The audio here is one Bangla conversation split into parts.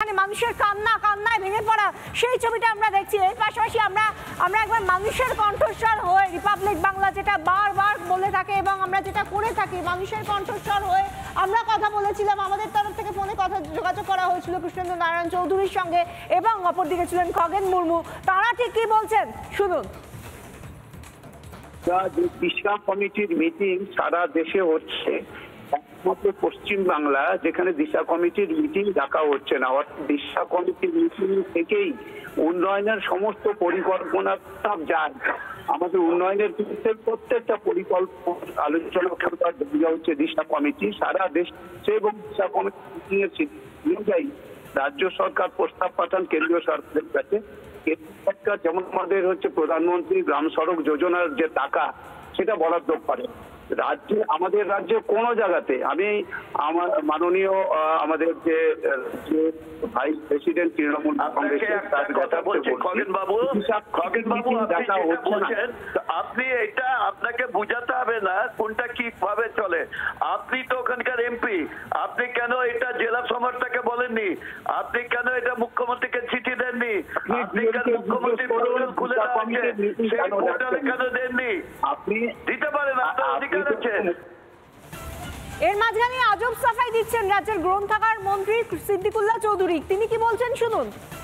মানে মানুষের কান্নায় ভেঙে পড়া সেই ছবিটা আমরা দেখছি। এর পাশাপাশি আমরা একবার মানুষের কণ্ঠস্বর হয়ে রিপাবলিক বাংলা যেটা বারবার বলে থাকে এবং আমরা যেটা করে থাকি, মানুষের কণ্ঠস্বর হয়ে আমরা কথা বলেছিলাম। আমাদের তরফ থেকে ফোনে যোগাযোগ করা হয়েছিল কৃষ্ণেন্দ্র নারায়ণ চৌধুরীর সঙ্গে এবং অপরদিকে ছিলেন খগেন মুর্মু। তারা ঠিক কি বলছেন শুনুন। দিশা কমিটির মিটিং সারা দেশে হচ্ছে, একমাত্র পশ্চিম বাংলা যেখানে দিশা কমিটির মিটিং ডাকা হচ্ছে না। দিশা কমিটির মিটিং থেকেই উন্নয়নের সমস্ত পরিকল্পনা সব যায়। আমাদের উন্নয়নের প্রত্যেকটা পরিকল্পনা আলোচনা করার জায়গা হচ্ছে দিশা কমিটি। সারা দেশ এবং দিশা কমিটি মিটিং এর অনুযায়ী রাজ্য সরকার প্রস্তাব পাঠান কেন্দ্রীয় সরকারের কাছে। সরকার যেমন আমাদের হচ্ছে প্রধানমন্ত্রী গ্রাম সড়ক যোজনার যে টাকা সেটা বরাদ্দ করে আমাদের রাজ্যে কোনো জায়গাতে। আমি আমার মাননীয় আমাদের যে ভাইস প্রেসিডেন্ট তৃণমূল কংগ্রেসের তার কথা বলছি, খগেন বাবু আপনি এটা আপনাকে বুঝাতে হবে না কোনটা কিভাবে চলে। আপনি তো ওখানকার এমপি, আপনি কেন এটা জেলা সমাজটাকে বলেননি? আপনি কেন এটা মুখ্যমন্ত্রীকে চিঠি দেননি? আপনি কেন মুখ্যমন্ত্রী পোর্টাল খুলে দেওয়া আছে সেই পোর্টালে কেন দেননি? আপনি দিতে পারেন, আপনার অধিকার আছে। এর মাঝখানে আজব সাফাই দিচ্ছেন রাজ্যের গ্রন্থাগার মন্ত্রী সিদ্দিকুল্লাহ চৌধুরী। তিনি কি বলছেন শুনুন।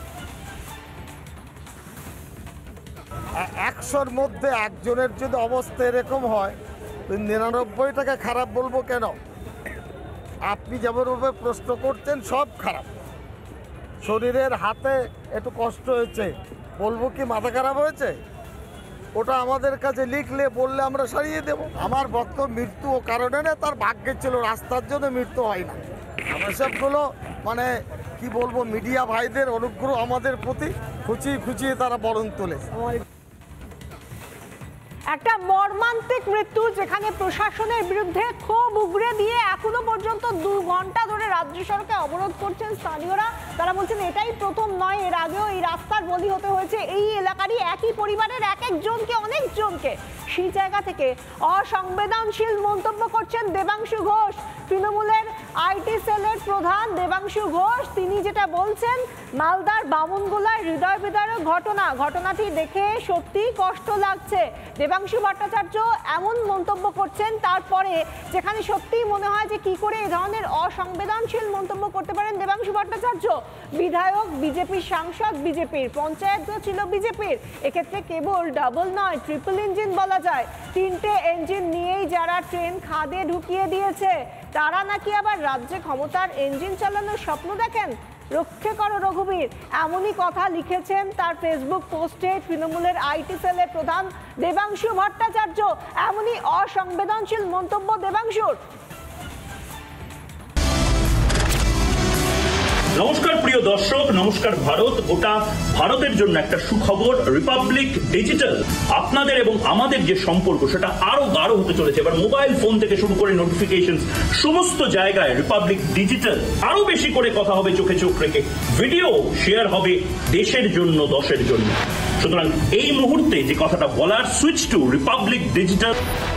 100-র মধ্যে একজনের যদি অবস্থা এরকম হয় 99টাকে খারাপ বলবো কেন? আপনি যেমনভাবে প্রশ্ন করছেন সব খারাপ। শরীরের হাতে একটু কষ্ট হয়েছে বলবো কি মাথা খারাপ হয়েছে? ওটা আমাদের কাছে লিখলে বললে আমরা সারিয়ে দেব। আমার বক্তব্য মৃত্যু ও কারণে না, তার ভাগ্যে ছিল, রাস্তার জন্য মৃত্যু হয় না। এসবগুলো মানে কি বলবো, মিডিয়া ভাইদের অনুগ্রহ আমাদের প্রতি খুঁচিয়ে তারা বরণ তোলে। একটা মর্মান্তিক মৃত্যু, যেখানে প্রশাসনের বিরুদ্ধে ক্ষোভ উগরে দিয়ে এখনো পর্যন্ত 2 ঘন্টা ধরে রাজ্য সড়কে অবরোধ করছেন স্থানীয়রা। তারা বলছেন এটাই প্রথম নয়, এর আগেও এই রাস্তার বলি হতে হয়েছে এই এলাকারই একই পরিবারের একজনকে, অনেকজনকে। সেই জায়গা থেকে অসংবেদনশীল মন্তব্য করছেন দেবাংশু ঘোষ, তৃণমূলের আইটি সেলের প্রধান দেবাংশু ঘোষ। তিনি যেটা বলছেন, মালদার বামুনগোলায় হৃদয় বিদারক ঘটনাটি দেখে সত্যি কষ্ট লাগছে। দেবাংশু ভট্টাচার্য এমন মন্তব্য করছেন তারপরে, যেখানে সত্যি মনে হয় যে কি করে এই ধরনের অসংবেদনশীল মন্তব্য করতে পারেন দেবাংশু ভট্টাচার্য। বিধায়ক বিজেপির, সাংসদ বিজেপির, পঞ্চায়েত ছিল বিজেপির। এক্ষেত্রে কেবল ডাবল নয়, ট্রিপল ইঞ্জিন বলা যায়। 3টে ইঞ্জিন নিয়েই যারা ট্রেন খাদে ঢুকিয়ে দিয়েছে তারা নাকি আবার রাজ্যে ক্ষমতার ইঞ্জিন চালানোর স্বপ্ন দেখেন। রক্ষে করো রঘুবীর, এমনই কথা লিখেছেন তার ফেসবুক পোস্টে তৃণমূলের আইটি সেলের প্রধান দেবাংশু ভট্টাচার্য। এমনই অসংবেদনশীল মন্তব্য দেবাংশুর। নমস্কার প্রিয় দর্শক, নমস্কার ভারত। গোটা ভারতের জন্য একটা সুখবর, রিপাবলিক ডিজিটাল আপনাদের এবং আমাদের যে সম্পর্ক সেটা আরো গাঢ় হতে চলেছে। এবার মোবাইল ফোন থেকে শুরু করে নোটিফিকেশন সমস্ত জায়গায় রিপাবলিক ডিজিটাল আরো বেশি করে কথা হবে চোখে চোখ রেখে, ভিডিও শেয়ার হবে দেশের জন্য, দশের জন্য। সুতরাং এই মুহূর্তে যে কথাটা বলার, সুইচ টু রিপাবলিক ডিজিটাল।